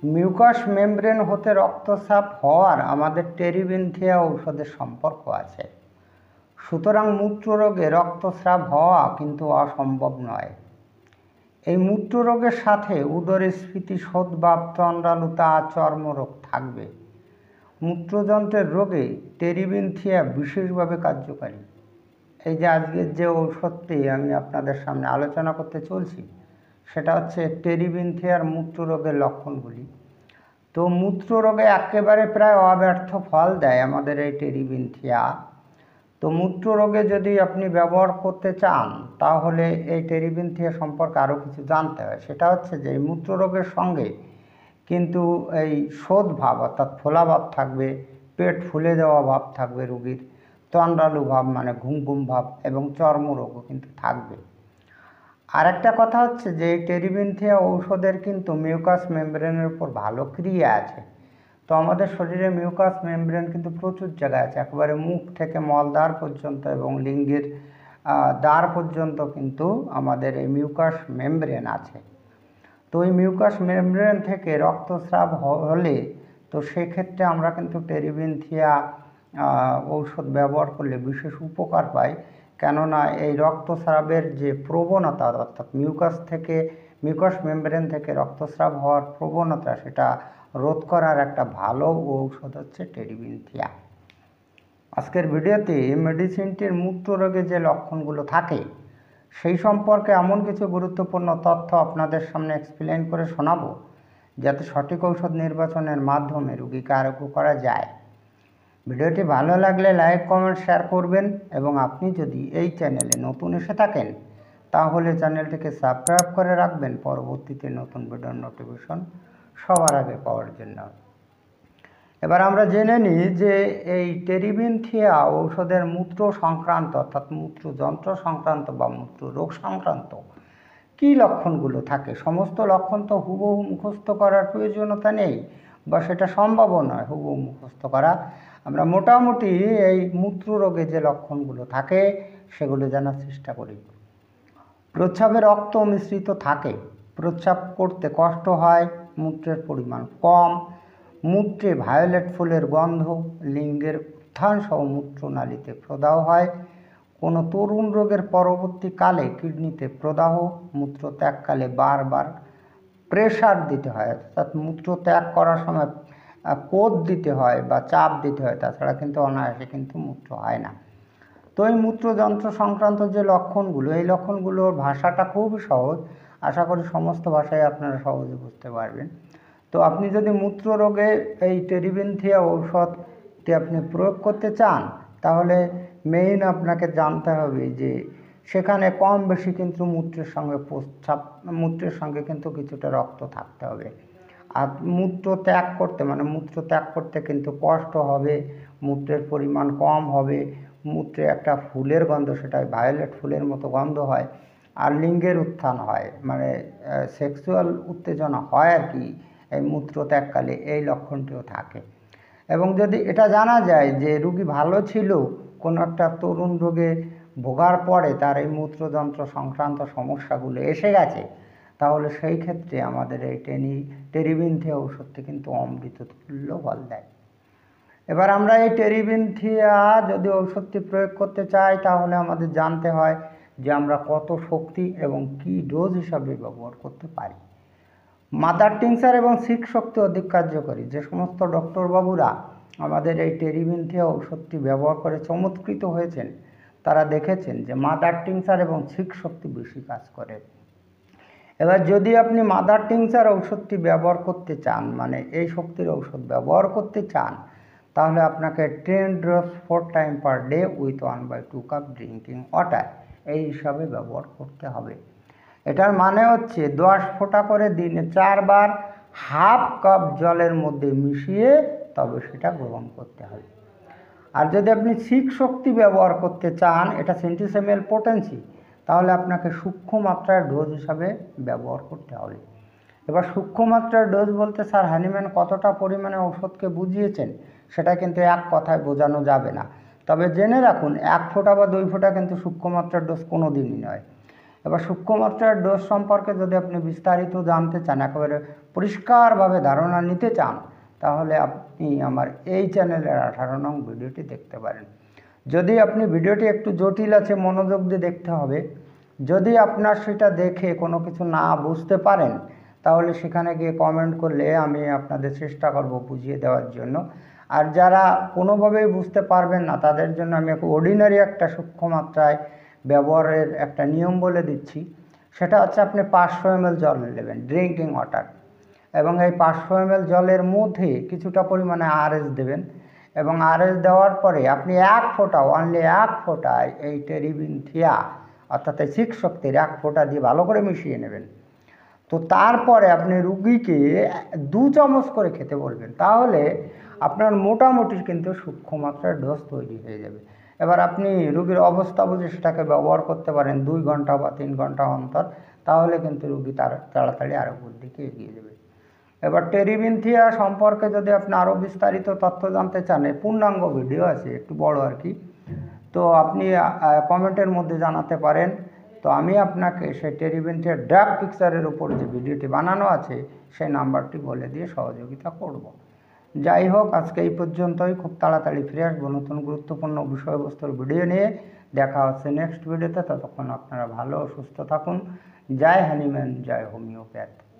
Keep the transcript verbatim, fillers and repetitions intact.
Mucus membrane হতে রক্তচাপ হওয়ার আমাদের টেরিবিনথিয়া ঔষধের সম্পর্ক আছে। সুতরাং মূত্ররোগে রক্তস্রাব হওয়া কিন্তু অসম্ভব নয়। এই মূত্ররোগের সাথে উদরস্ফীতি, শোথবাত, তন্দ্রালুতা, চর্মরোগ থাকবে। মূত্রযন্ত্রের রোগে টেরিবিনথিয়া বিশেষভাবে কার্যকারী। এই যে আজকের যে ঔষধটি আমি আপনাদের সামনে আলোচনা করতে চলছি সেটা হচ্ছে টেরিবিনথিয়ার মূত্ররোগের লক্ষণগুলি। তো মূত্ররোগে একেবারে প্রায় অব্যর্থ ফল দেয় আমাদের এই টেরিবিনথিয়া। তো মূত্ররোগে যদি আপনি ব্যবহার করতে চান তাহলে এই টেরিবিনথিয়া সম্পর্কে আরও কিছু জানতে হয়। সেটা হচ্ছে যে এই মূত্ররোগের সঙ্গে কিন্তু এই শোথ ভাব অর্থাৎ ফোলা ভাব থাকবে, পেট ফুলে যাওয়া ভাব থাকবে রোগীর, তন্দ্রালু ভাব মানে ঘুম ঘুম ভাব, এবং চর্মরোগও কিন্তু থাকবে। আর একটা কথা হচ্ছে যে এই টেরিবিনথিয়া ঔষধের কিন্তু মিউকাস মেমব্রেনের উপর ভালো ক্রিয়া আছে। তো আমাদের শরীরে মিউকাস মেমব্রেন কিন্তু প্রচুর জায়গায় আছে, একেবারে মুখ থেকে মলদ্বার পর্যন্ত এবং লিঙ্গের দ্বার পর্যন্ত কিন্তু আমাদের এই মিউকাস মেমব্রেন আছে। তো এই মিউকাস মেমব্রেন থেকে রক্তস্রাব হলে তো সেক্ষেত্রে আমরা কিন্তু টেরিবিনথিয়া ঔষধ ব্যবহার করলে বিশেষ উপকার পাই। কেননা এই রক্তস্রাবের যে প্রবণতা অর্থাৎ মিউকাস থেকে মিউকাস মেমব্রেন থেকে রক্তস্রাব হওয়ার প্রবণতা সেটা রোধ করার একটা ভালো ঔষধ হচ্ছে টেরিবিনথিয়া। আজকের ভিডিওতে মেডিসিনটির মূত্ররোগে যে লক্ষণগুলো থাকে সেই সম্পর্কে এমন কিছু গুরুত্বপূর্ণ তথ্য আপনাদের সামনে এক্সপ্লেন করে শোনাবো যাতে সঠিক ঔষধ নির্বাচনের মাধ্যমে রোগীকে আরোগ্য করা যায়। ভিডিওটি ভালো লাগলে লাইক, কমেন্ট, শেয়ার করবেন এবং আপনি যদি এই চ্যানেলে নতুন এসে থাকেন তাহলে চ্যানেলটিকে সাবস্ক্রাইব করে রাখবেন পরবর্তীতে নতুন ভিডিওর নোটিফিকেশন সবার আগে পাওয়ার জন্য। এবার আমরা জেনে নিই যে এই টেরিবিনথিয়া ঔষধের মূত্র সংক্রান্ত অর্থাৎ মূত্রযন্ত্র সংক্রান্ত বা মূত্র রোগ সংক্রান্ত কী লক্ষণগুলো থাকে। সমস্ত লক্ষণ তো হুবহু মুখস্থ করার প্রয়োজনীয়তা নেই বা সেটা সম্ভবও নয় হুবহু মুখস্থ করা। আমরা মোটামুটি এই মূত্র রোগে যে লক্ষণগুলো থাকে সেগুলো জানার চেষ্টা করি। প্রস্রাবে রক্ত মিশ্রিত থাকে, প্রস্রাব করতে কষ্ট হয়, মূত্রের পরিমাণ কম, মূত্রে ভায়োলেট ফুলের গন্ধ, লিঙ্গের উত্থান সহ মূত্রনালীতে প্রদাহ হয়, কোনো তরুণ রোগের পরবর্তীকালে কিডনিতে প্রদাহ, মূত্র ত্যাগকালে বারবার প্রেশার দিতে হয় অর্থাৎ মূত্র ত্যাগ করার সময় কোদ দিতে হয় বা চাপ দিতে হয়, তাছাড়া কিন্তু অনায়াসে কিন্তু মূত্র হয় না। তো এই মূত্রযন্ত্র সংক্রান্ত যে লক্ষণগুলো এই লক্ষণগুলোর ভাষাটা খুবই সহজ, আশা করি সমস্ত ভাষায় আপনারা সহজে বুঝতে পারবেন। তো আপনি যদি মূত্র রোগে এই টেরিবিনথিয়া ঔষধটি আপনি প্রয়োগ করতে চান তাহলে মেইন আপনাকে জানতে হবে যে সেখানে কম বেশি কিন্তু মূত্রের সঙ্গে প্রস্রাব মূত্রের সঙ্গে কিন্তু কিছুটা রক্ত থাকতে হবে। আর মূত্র ত্যাগ করতে মানে মূত্র ত্যাগ করতে কিন্তু কষ্ট হবে, মূত্রের পরিমাণ কম হবে, মূত্রে একটা ফুলের গন্ধ সেটা ভায়োলেট ফুলের মতো গন্ধ হয়, আর লিঙ্গের উত্থান হয় মানে সেক্সুয়াল উত্তেজনা হয় আর কি এই মূত্র ত্যাগকালে, এই লক্ষণটিও থাকে। এবং যদি এটা জানা যায় যে রোগী ভালো ছিল কোনো একটা তরুণ রোগে ভোগার পরে তার এই মূত্রযন্ত্র সংক্রান্ত সমস্যাগুলো এসে গেছে তাহলে সেই ক্ষেত্রে আমাদের এই টেনি টেরিবিনথিয়া ঔষধটি কিন্তু অমৃত তুল্য ফল দেয়। এবার আমরা এই টেরিবিনথিয়া যদি ঔষধটি প্রয়োগ করতে চাই তাহলে আমাদের জানতে হয় যে আমরা কত শক্তি এবং কি ডোজ হিসাবে ব্যবহার করতে পারি। মাদার টিংচার এবং সিক শক্তি অধিক কার্যকরী। যে সমস্ত ডক্টরবাবুরা আমাদের এই টেরিবিনথিয়া ঔষধটি ব্যবহার করে চমৎকৃত হয়েছেন তারা দেখেছেন যে মাদার টিংচার এবং সিক শক্তি বেশি কাজ করে। এবার যদি আপনি মাদার টিংচার ঔষধটি ব্যবহার করতে চান মানে এই শক্তির ঔষধ ব্যবহার করতে চান তাহলে আপনাকে ten drops four time per day with one by two cup drinking water এই হিসাবে ব্যবহার করতে হবে। এটার মানে হচ্ছে দশ ফোঁটা করে দিনে চারবার হাফ কাপ জলের মধ্যে মিশিয়ে তবে সেটা গ্রহণ করতে হবে। আর যদি আপনি সিক শক্তি ব্যবহার করতে চান এটা সেন্টিসেমেল পোটেন্সি তাহলে আপনাকে সূক্ষ্ম মাত্রার ডোজ হিসাবে ব্যবহার করতে হবে। এবার সূক্ষ্ম মাত্রার ডোজ বলতে স্যার হ্যানিম্যান কতটা পরিমাণে ওষুধকে বুঝিয়েছেন সেটা কিন্তু এক কথায় বোঝানো যাবে না, তবে জেনে রাখুন এক ফোঁটা বা দুই ফোঁটা কিন্তু সূক্ষ্ম মাত্রার ডোজ কোনো দিনই নয়। এবার সূক্ষ্মমাত্রার ডোজ সম্পর্কে যদি আপনি বিস্তারিত জানতে চান, একেবারে পরিষ্কারভাবে ধারণা নিতে চান, তাহলে আপনি আমার এই চ্যানেলের আঠারো নং ভিডিওটি দেখতে পারেন। যদি আপনি ভিডিওটি একটু জটিল আছে, মনোযোগ দিয়ে দেখতে হবে। যদি আপনার সেটা দেখে কোনো কিছু না বুঝতে পারেন, তাহলে সেখানে গিয়ে কমেন্ট করলে আমি আপনাদের চেষ্টা করব বুঝিয়ে দেওয়ার জন্য। আর যারা কোনোভাবেই বুঝতে পারবেন না, তাদের জন্য আমি এক অর্ডিনারি একটা সূক্ষ্মমাত্রায় ব্যবহারের একটা নিয়ম বলে দিচ্ছি। সেটা হচ্ছে, আপনি পাঁচশো এম এল জল নেবেন, ড্রিঙ্কিং ওয়াটার, এবং এই পাঁচশো এম এল জলের মধ্যে কিছুটা পরিমাণে আর এস দেবেন, এবং আর এস দেওয়ার পরে আপনি এক ফোঁটা, অনলি এক ফোঁটায় এই টেরিবিনথিয়া অর্থাৎ এই সিক্স শক্তির এক ফোঁটা দিয়ে ভালো করে মিশিয়ে নেবেন। তো তারপরে আপনি রুগীকে দু চামচ করে খেতে বলবেন, তাহলে আপনার মোটামুটি কিন্তু সূক্ষ্মমাত্রার ডোজ তৈরি হয়ে যাবে। এবার আপনি রুগীর অবস্থা বুঝে সেটাকে ব্যবহার করতে পারেন দুই ঘন্টা বা তিন ঘন্টা অন্তর, তাহলে কিন্তু রুগী তার তাড়াতাড়ি আরোগ্যের দিকে এগিয়ে যাবে। এবার টেরিবিনথিয়া সম্পর্কে যদি আপনি আরও বিস্তারিত তথ্য জানতে চান, পূর্ণাঙ্গ ভিডিও আছে, একটু বড় আর কি, তো আপনি কমেন্টের মধ্যে জানাতে পারেন। তো আমি আপনাকে সেই টেরিবিনথিয়ার ড্রাগ পিকচারের উপর যে ভিডিওটি বানানো আছে সেই নাম্বারটি বলে দিয়ে সহযোগিতা করব। যাই হোক, আজকে এই পর্যন্তই। খুব তাড়াতাড়ি ফিরে আসবো নতুন গুরুত্বপূর্ণ বিষয়বস্তুর ভিডিও নিয়ে। দেখা হচ্ছে নেক্সট ভিডিওতে। ততক্ষণ আপনারা ভালো ও সুস্থ থাকুন। জয় হ্যানিম্যান, জয় হোমিওপ্যাথ।